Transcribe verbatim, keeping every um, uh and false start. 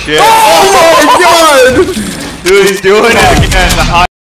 shit. Oh my god! Dude, he's doing it again. The high